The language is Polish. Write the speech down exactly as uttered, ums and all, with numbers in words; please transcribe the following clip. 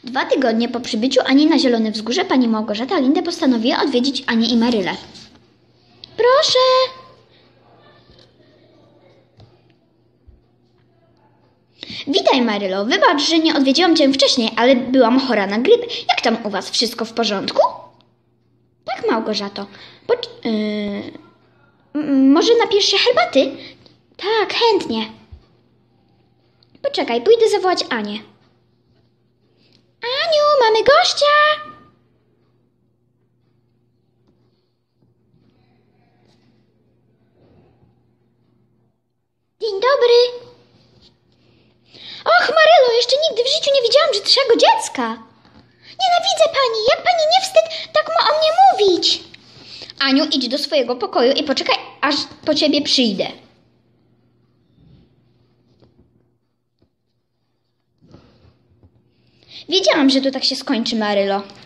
Dwa tygodnie po przybyciu Ani na Zielone Wzgórze pani Małgorzata Lindę postanowiła odwiedzić Anię i Marylę. Proszę! Witaj, Marylo. Wybacz, że nie odwiedziłam cię wcześniej, ale byłam chora na grypę. Jak tam u was? Wszystko w porządku? Tak, Małgorzato. Poc- yy... Może napijesz się herbaty? Tak, chętnie. Poczekaj, pójdę zawołać Anię. Aniu, mamy gościa! Dzień dobry. Och, Marylo, jeszcze nigdy w życiu nie widziałam brzydszego dziecka. Nienawidzę pani, jak pani nie wstyd tak ma o mnie mówić. Aniu, idź do swojego pokoju i poczekaj, aż po ciebie przyjdę. Wiedziałam, że to tak się skończy, Marylo.